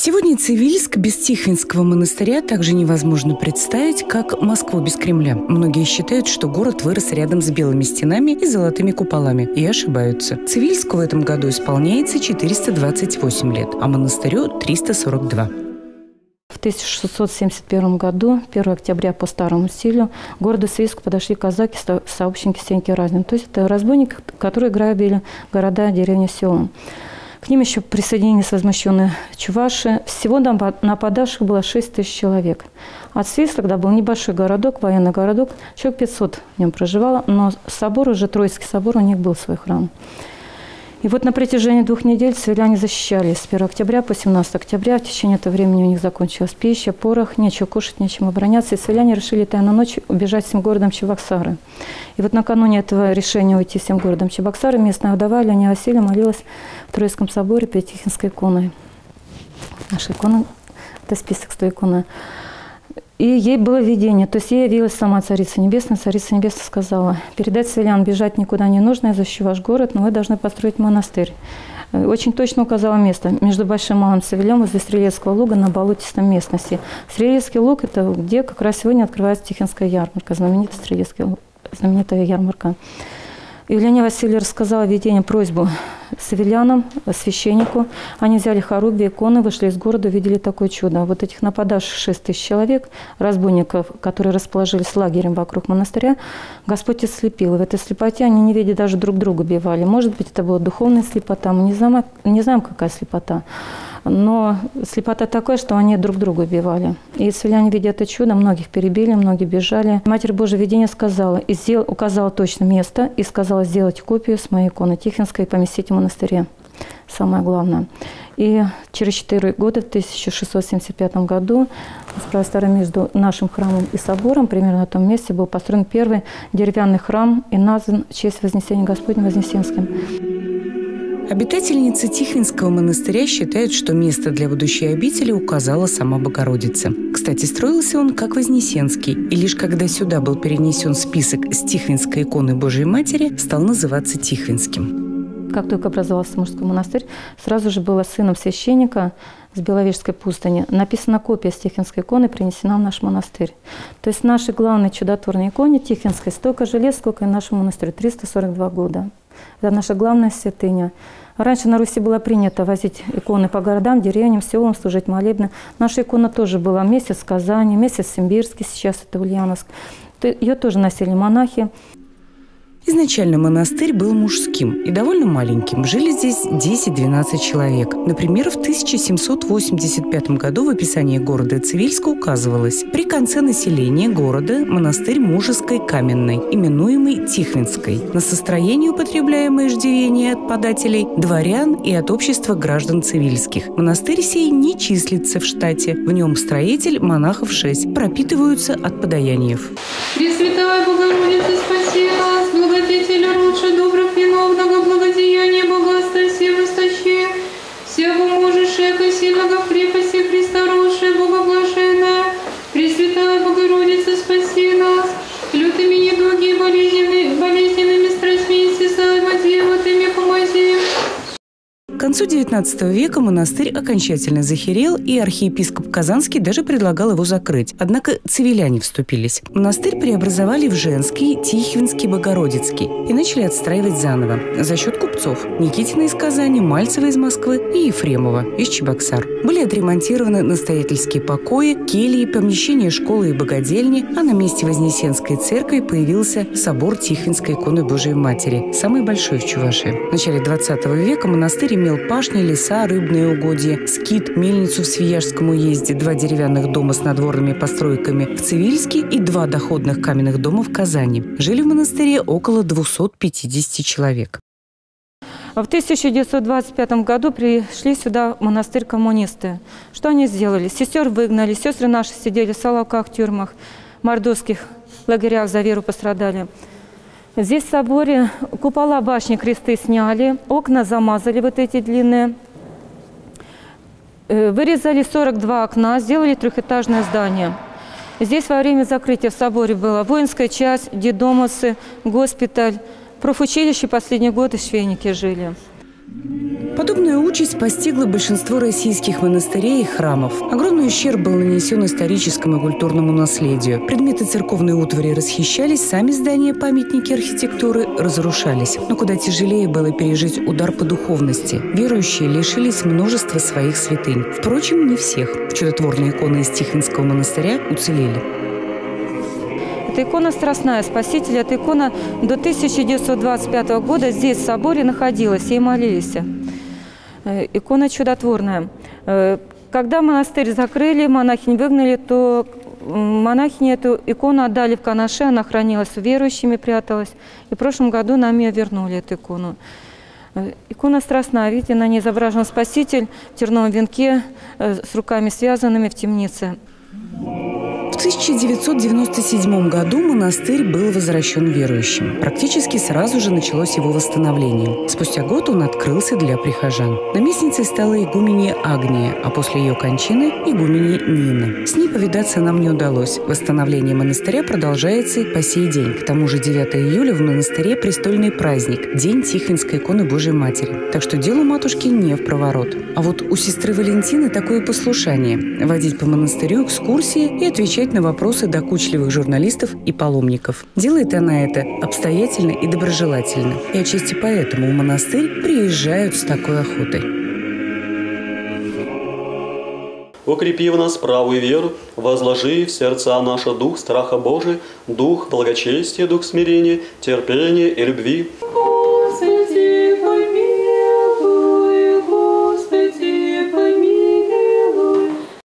Сегодня Цивильск без Тихвинского монастыря также невозможно представить, как Москву без Кремля. Многие считают, что город вырос рядом с белыми стенами и золотыми куполами, и ошибаются. Цивильску в этом году исполняется 428 лет, а монастырю – 342. В 1671 году, 1 октября по старому стилю, к городу Цивильску подошли казаки, сообщники Сеньки Разин. То есть это разбойники, которые грабили города, деревни, села. К ним еще присоединились возмущенные чуваши. Всего нападавших было 6 тысяч человек. От Цивильска тогда был небольшой городок, военный городок. Человек 500 в нем проживало, но собор, уже Троицкий собор, у них был свой храм. И вот на протяжении 2 недель цивиляне защищались с 1 октября по 17 октября. В течение этого времени у них закончилась пища, порох, нечего кушать, нечем обороняться. И цивиляне решили тайно ночью убежать всем городом Чебоксары. И вот накануне этого решения уйти всем городом Чебоксары местная вдова Леония Васильевна молилась в Троицком соборе перед Тихвинской иконой. Наша икона – это список 100 иконы. И ей было видение, то есть ей явилась сама Царица Небесная. Царица Небесная сказала: передать цивилян, бежать никуда не нужно, я защищу ваш город, но вы должны построить монастырь. Очень точно указала место между Большим и Малым Цивилем возле Стрелецкого луга на болотистой местности. Стрелецкий луг – это где как раз сегодня открывается Тихвинская ярмарка, знаменитая ярмарка. Леония Васильевна рассказала видение, просьбу цивилянам, священнику. Они взяли хоругви, иконы, вышли из города, увидели такое чудо. Вот этих нападавших 6 тысяч человек, разбойников, которые расположились лагерем вокруг монастыря, Господь ослепил. И в этой слепоте они, не видя, даже друг друга убивали. Может быть, это была духовная слепота, мы не знаем, какая слепота. Но слепота такая, что они друг друга убивали. И цивиляне, видя это чудо, многих перебили, многие бежали. Матерь Божия видение сказала, указала точно место и сказала сделать копию с моей иконы Тихвинской и поместить в монастыре. Самое главное. И через 4 года, в 1675 году, между нашим храмом и собором, примерно на том месте, был построен первый деревянный храм и назван в честь Вознесения Господня Вознесенским. Обитательницы Тихвинского монастыря считают, что место для будущей обители указала сама Богородица. Кстати, строился он как Вознесенский, и лишь когда сюда был перенесен список с Тихвинской иконы Божией Матери, стал называться Тихвинским. Как только образовался мужской монастырь, сразу же было сыном священника с Беловежской пустыни написана копия с Тихвинской иконы, принесена в наш монастырь. То есть нашей главной чудотворной иконе Тихвинской столько же лет, сколько и нашему монастырю, 342 года. Это наша главная святыня. Раньше на Руси было принято возить иконы по городам, деревням, селам, служить молебны. Наша икона тоже была месяц в Казани, месяц в Симбирске, сейчас это Ульяновск. Ее тоже носили монахи. Изначально монастырь был мужским и довольно маленьким. Жили здесь 10-12 человек. Например, в 1785 году в описании города Цивильска указывалось: при конце населения города монастырь Мужеской Каменной, именуемый Тихвинской. На состояние употребляемое иждивение от подателей, дворян и от общества граждан цивильских. Монастырь сей не числится в штате. В нем строитель, монахов 6, пропитываются от подаяниев. Пресвятая Богородица, спаси нас, благодетель лучше добрых винов, благодеяния, богатства всем истощи, всего можешь, эко сильного в крепости Христа росшая, богоблаженная. Пресвятая Богородица, спаси нас, лютыми недуги и болезненными страстьми, истязаема Дева, Ты мне помози. К концу XIX века монастырь окончательно захирел, и архиепископ Казанский даже предлагал его закрыть. Однако цивиляне вступились. Монастырь преобразовали в женский, Тихвинский, Богородицкий и начали отстраивать заново за счет купцов. Никитина из Казани, Мальцева из Москвы и Ефремова из Чебоксар. Были отремонтированы настоятельские покои, кельи, помещения школы и богадельни, а на месте Вознесенской церкви появился собор Тихвинской иконы Божией Матери, самый большой в Чувашии. В начале XX века монастырь имел пашни, леса, рыбные угодья, скит, мельницу в Свияжском уезде, 2 деревянных дома с надворными постройками в Цивильске и 2 доходных каменных дома в Казани. Жили в монастыре около 250 человек. В 1925 году пришли сюда в монастырь коммунисты. Что они сделали? Сестер выгнали, сестры наши сидели в Соловках, тюрьмах, мордовских лагерях за веру пострадали. Здесь в соборе купола, башни, кресты сняли, окна замазали вот эти длинные. Вырезали 42 окна, сделали 3-этажное здание. Здесь во время закрытия в соборе была воинская часть, детдомовцы, госпиталь, профучилище, последние годы швейники жили. Подобная участь постигла большинство российских монастырей и храмов. Огромный ущерб был нанесен историческому и культурному наследию. Предметы церковной утвари расхищались, сами здания, памятники архитектуры разрушались. Но куда тяжелее было пережить удар по духовности. Верующие лишились множества своих святынь. Впрочем, не всех. Чудотворные иконы из Тихвинского монастыря уцелели. Это икона Страстная Спасителя. Эта икона до 1925 года здесь, в соборе, находилась, ей молились. Икона чудотворная. Когда монастырь закрыли, монахинь выгнали, то монахини эту икону отдали в Канаше, она хранилась у верующими, пряталась. И в прошлом году нам ее вернули, эту икону. Икона Страстная, видите, на ней изображен Спаситель в терновом венке, с руками связанными в темнице. В 1997 году монастырь был возвращен верующим. Практически сразу же началось его восстановление. Спустя год он открылся для прихожан. Наместницей стала игуменья Агния, а после ее кончины – игуменья Нина. С ней повидаться нам не удалось. Восстановление монастыря продолжается и по сей день. К тому же 9 июля в монастыре престольный праздник – День Тихвинской иконы Божией Матери. Так что делу матушки не впроворот. А вот у сестры Валентины такое послушание – водить по монастырю экскурсии и отвечать на вопросы докучливых журналистов и паломников. Делает она это обстоятельно и доброжелательно. И отчасти поэтому в монастырь приезжают с такой охотой. Укрепи в нас правую веру, возложи в сердца наши дух страха Божия, дух благочестия, дух смирения, терпения и любви. Господи, помилуй, Господи, помилуй.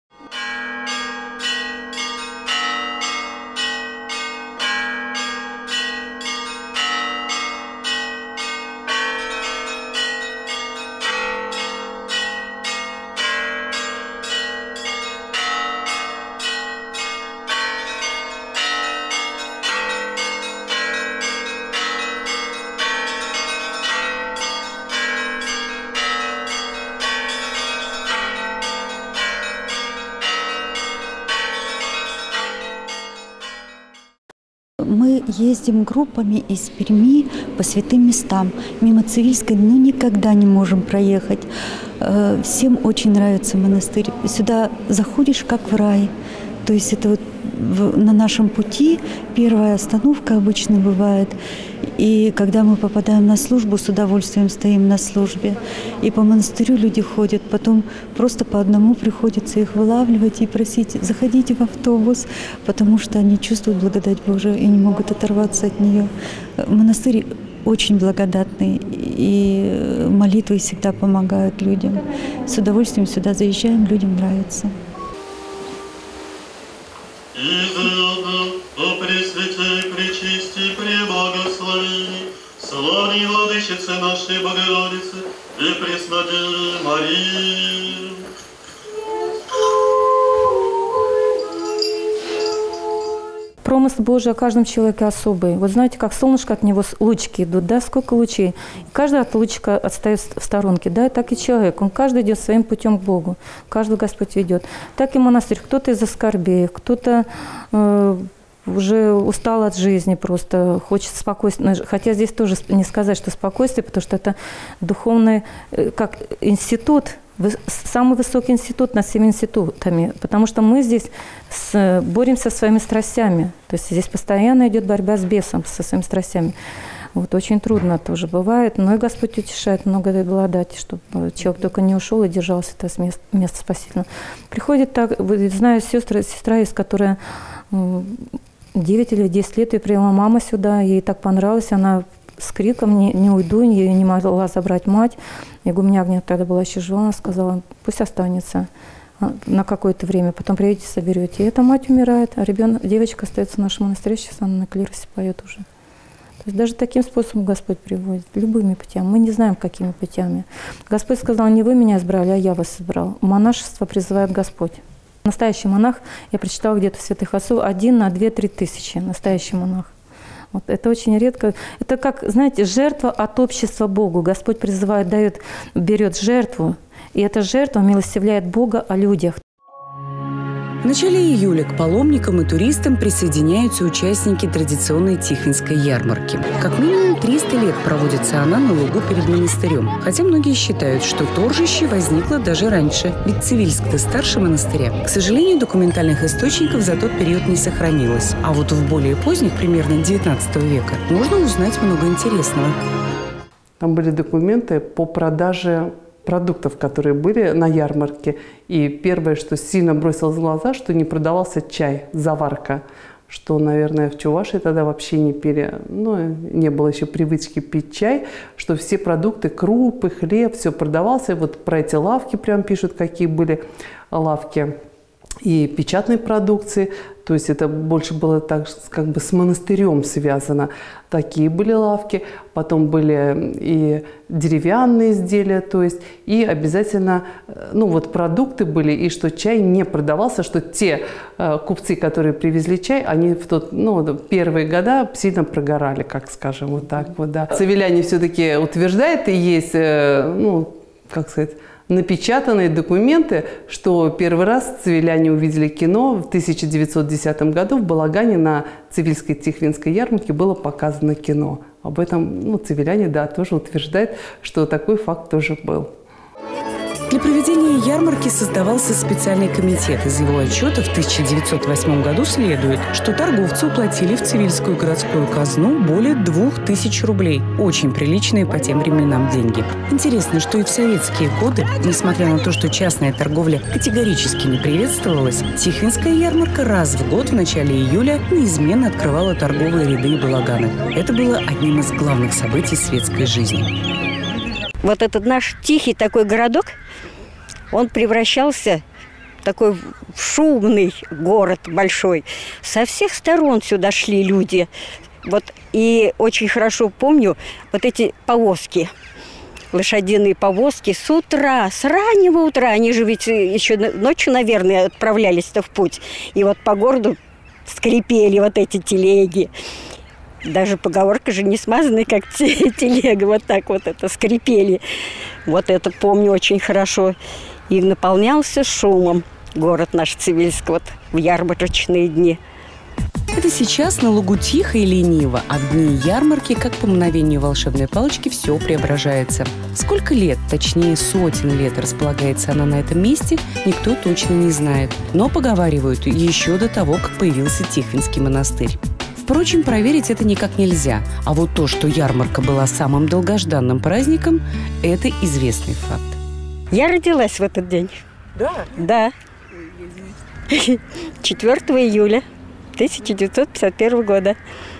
Мы ездим группами из Перми по святым местам. Мимо Цивильской никогда не можем проехать. Всем очень нравится монастырь. Сюда заходишь как в рай. То есть это вот на нашем пути первая остановка обычно бывает. И когда мы попадаем на службу, с удовольствием стоим на службе. И по монастырю люди ходят, потом просто по одному приходится их вылавливать и просить: заходите в автобус, потому что они чувствуют благодать Божию и не могут оторваться от нее. Монастырь очень благодатный, и молитвы всегда помогают людям. С удовольствием сюда заезжаем, людям нравится. О Пресвятой, Пречисти, Преблагослови, славной Владычице нашей Богородицы и Преснодеве Марии. Промысл Божий о каждом человеке особый. Вот знаете, как солнышко, от него лучики идут, да, сколько лучей. И каждый от лучика отстает в сторонке, да, так и человек. Он каждый идет своим путем к Богу. Каждого Господь ведет. Так и монастырь. Кто-то из-за скорбей, кто-то уже устал от жизни, просто хочет спокойствия. Хотя здесь тоже не сказать, что спокойствие, потому что это духовный, как институт, самый высокий институт над всеми институтами, потому что мы здесь боремся со своими страстями. То есть здесь постоянно идет борьба с бесом, со своими страстями. Вот, очень трудно тоже бывает, но и Господь утешает, много дает благодати, чтобы человек только не ушел и держался это место спасительного. Приходит так, знаю сестра есть, которая 9 или 10 лет, ее привела мама сюда, ей так понравилось, она с криком «не уйду», ее не могла забрать мать. Игуменья Агния тогда была еще жива, она сказала: пусть останется на какое-то время, потом приедете, соберете. И эта мать умирает, а девочка остается в нашем монастыре, сейчас она на клиросе поет уже. То есть даже таким способом Господь приводит, любыми путями. Мы не знаем, какими путями. Господь сказал: не вы меня избрали, а я вас избрал. Монашество призывает Господь. Настоящий монах, я прочитала где-то в святых отцов, 1 на 2-3 тысячи, настоящий монах. Вот, это очень редко. Это как, знаете, жертва от общества Богу. Господь призывает, берет жертву, и эта жертва умилостивляет Бога о людях. В начале июля к паломникам и туристам присоединяются участники традиционной Тихвинской ярмарки. Как минимум 300 лет проводится она на лугу перед монастырем. Хотя многие считают, что торжище возникло даже раньше, ведь Цивильск-то старше монастыря. К сожалению, документальных источников за тот период не сохранилось. А вот в более поздних, примерно 19 века, можно узнать много интересного. Там были документы по продаже продуктов, которые были на ярмарке. И первое, что сильно бросилось в глаза, что не продавался чай, заварка. Что, наверное, в Чувашии тогда вообще не пили. Ну, не было еще привычки пить чай. Что все продукты, крупы, хлеб, все продавался. Вот про эти лавки прям пишут, какие были лавки. И печатной продукции, то есть это больше было так, как бы с монастырем связано. Такие были лавки, потом были и деревянные изделия, то есть и обязательно, ну вот продукты были, и что чай не продавался, что те купцы, которые привезли чай, они в тот, первые года сильно прогорали, как скажем, вот так вот, да. Цивиляне все-таки утверждают, и есть, как сказать, напечатанные документы, что первый раз цивиляне увидели кино в 1910 году в Балагане на Цивильской Тихвинской ярмарке было показано кино. Об этом цивиляне, да, тоже утверждают, что такой факт тоже был. Для проведения ярмарки создавался специальный комитет. Из его отчета в 1908 году следует, что торговцы уплатили в Цивильскую городскую казну более 2000 рублей. Очень приличные по тем временам деньги. Интересно, что и в советские годы, несмотря на то, что частная торговля категорически не приветствовалась, Тихвинская ярмарка раз в год в начале июля неизменно открывала торговые ряды и балаганы. Это было одним из главных событий светской жизни. Вот этот наш тихий такой городок, он превращался в такой шумный город большой. Со всех сторон сюда шли люди. Вот, и очень хорошо помню вот эти повозки, лошадиные повозки с утра, с раннего утра. Они же ведь еще ночью, наверное, отправлялись-то в путь. И вот по городу скрипели вот эти телеги. Даже поговорка же не смазанная, как телега, вот так вот это скрипели. Вот это помню очень хорошо. И наполнялся шумом город наш Цивильск вот в ярмарочные дни. Это сейчас на лугу тихо и лениво, а в дни ярмарки, как по мгновению волшебной палочки, все преображается. Сколько лет, точнее сотен лет, располагается она на этом месте, никто точно не знает. Но поговаривают еще до того, как появился Тихвинский монастырь. Впрочем, проверить это никак нельзя. А вот то, что ярмарка была самым долгожданным праздником, это известный факт. Я родилась в этот день. Да? Да. 4 июля 1951 года.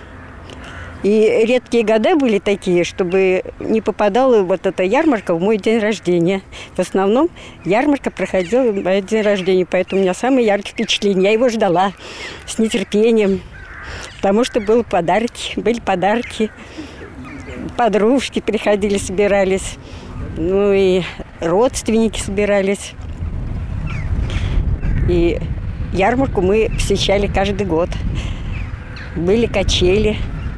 И редкие года были такие, чтобы не попадала вот эта ярмарка в мой день рождения. В основном ярмарка проходила в мой день рождения, поэтому у меня самые яркие впечатления. Я его ждала с нетерпением, потому что были подарки. Подружки приходили, собирались. Ну и родственники собирались. И ярмарку мы посещали каждый год. Были качели.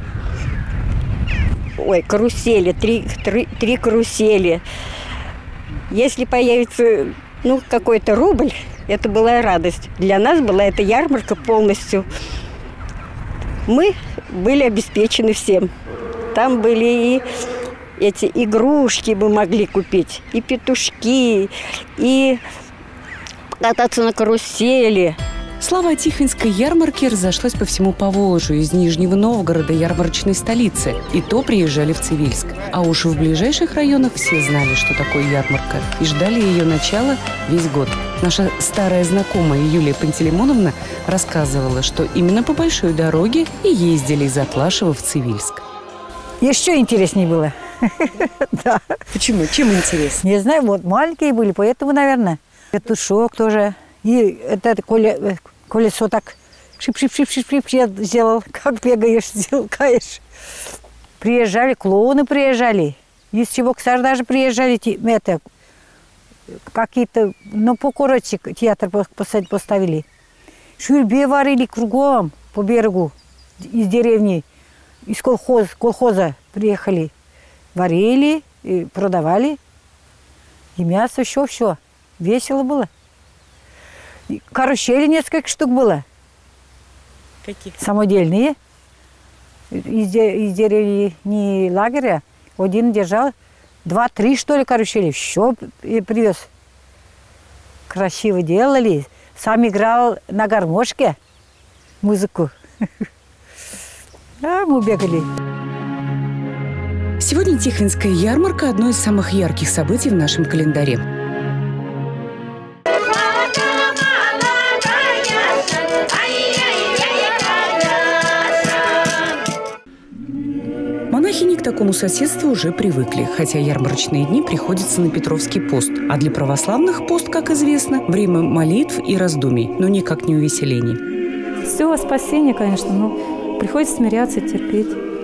Ой, карусели, три карусели. Если появится какой-то рубль, это была радость. Для нас была эта ярмарка полностью. Мы были обеспечены всем. Там были и эти игрушки мы могли купить, и петушки, и кататься на карусели. Слава о Тихвинской ярмарке разошлась по всему Поволжью, из Нижнего Новгорода, ярмарочной столицы. И то приезжали в Цивильск. А уж в ближайших районах все знали, что такое ярмарка, и ждали ее начала весь год. Наша старая знакомая Юлия Пантелеймоновна рассказывала, что именно по большой дороге и ездили из Атлашева в Цивильск. Еще интереснее было. Да. Почему? Чем интереснее? Не знаю, вот маленькие были, поэтому, наверное. Петушок тоже. И это колесо так шип-шип-шип-шип-шип сделал. Как бегаешь, сделкаешь. Приезжали, клоуны приезжали. Из чего, кстати, даже приезжали какие-то, по короче, театр поставили. Шурбе варили кругом по берегу из деревни. Из колхоза приехали. Варили и продавали. И мясо, все. Весело было. Карусели несколько штук было. Каких? Самодельные. Из деревни лагеря. Один держал 2-3, что ли, карусели. Все и привез. Красиво делали. Сам играл на гармошке музыку. А мы бегали. Сегодня Тихвинская ярмарка – одно из самых ярких событий в нашем календаре. Монахини к такому соседству уже привыкли, хотя ярмарочные дни приходятся на Петровский пост. А для православных пост, как известно, время молитв и раздумий, но никак не увеселений. Все во спасение, конечно, но приходится смиряться, терпеть.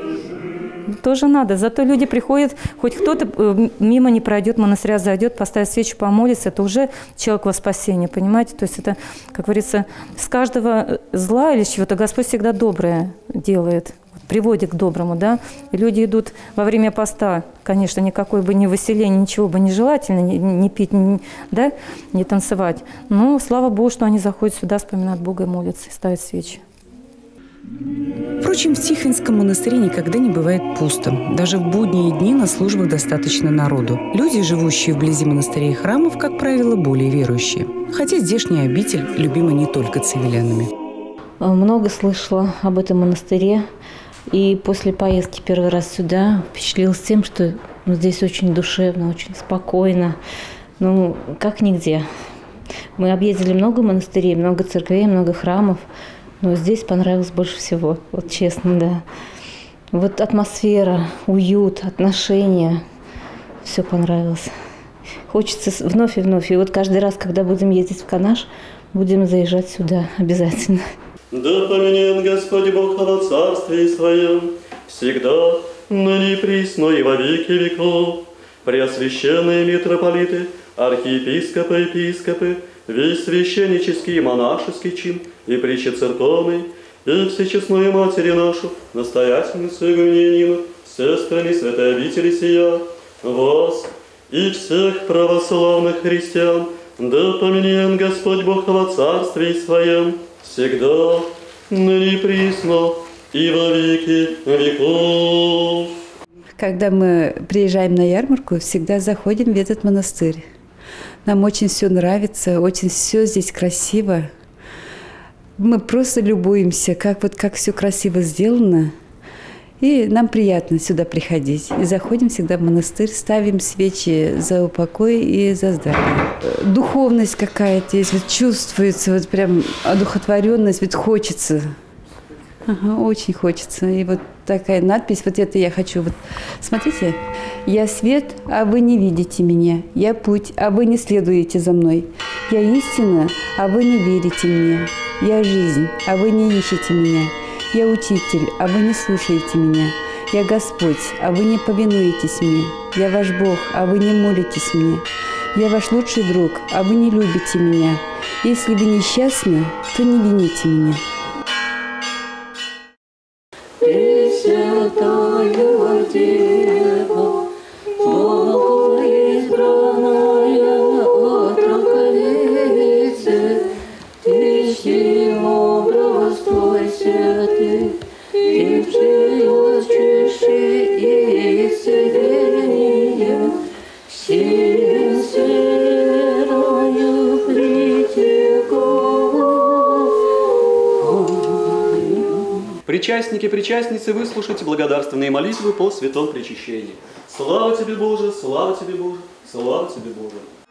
Тоже надо. Зато люди приходят, хоть кто-то мимо не пройдет, монастыря зайдет, поставит свечу, помолится, это уже человек во спасение, понимаете? То есть это, как говорится, с каждого зла или чего-то Господь всегда доброе делает, приводит к доброму, да. И люди идут во время поста, конечно, никакой бы ни выселения, ничего бы не желательно, не пить, да, не танцевать. Но слава Богу, что они заходят сюда, вспоминают Бога и молятся, и ставят свечи. Впрочем, в Тихвинском монастыре никогда не бывает пусто. Даже в будние дни на службах достаточно народу. Люди, живущие вблизи монастырей и храмов, как правило, более верующие. Хотя здешняя обитель любима не только цивилянами. Много слышала об этом монастыре. И после поездки первый раз сюда впечатлилась тем, что здесь очень душевно, очень спокойно. Ну, как нигде. Мы объездили много монастырей, много церквей, много храмов. Но здесь понравилось больше всего, вот честно, да. Вот атмосфера, уют, отношения, все понравилось. Хочется вновь и вновь. И вот каждый раз, когда будем ездить в Канаш, будем заезжать сюда обязательно. Да поменен Господь Бог во Царстве Своем, всегда, ныне и присно и во веки веков. Преосвященные митрополиты, архиепископы, епископы, весь священнический и монашеский чин, и причецерковный, и всечестную Матери нашу, настоятельницу Игуменину, сестрами святой обители сия, вас и всех православных христиан, да поменен Господь Бог во Царстве Своем, всегда, ныне и присно, и во веки веков. Когда мы приезжаем на ярмарку, всегда заходим в этот монастырь. Нам очень все нравится, очень все здесь красиво. Мы просто любуемся, как все красиво сделано. И нам приятно сюда приходить. И заходим всегда в монастырь, ставим свечи за упокой и за здравие. Духовность какая-то есть, вот чувствуется, вот прям одухотворенность, вот хочется. Ага, очень хочется. И вот такая надпись, вот это я хочу. Вот, смотрите, я свет, а вы не видите меня. Я путь, а вы не следуете за мной. Я истина, а вы не верите мне. Я жизнь, а вы не ищете меня. Я учитель, а вы не слушаете меня. Я Господь, а вы не повинуетесь мне. Я ваш Бог, а вы не молитесь мне. Я ваш лучший друг, а вы не любите меня. Если вы несчастны, то не вините меня. Пресвятая Дева, Богу избранная от раковицы, Ты чти образ Твой святый, Ты приучишь и исцеление, всем с верою притекал. Причастники, причастницы, выслушайте благодарственные молитвы по святом причащении. Слава Тебе, Боже, слава Тебе, Боже, слава Тебе, Боже.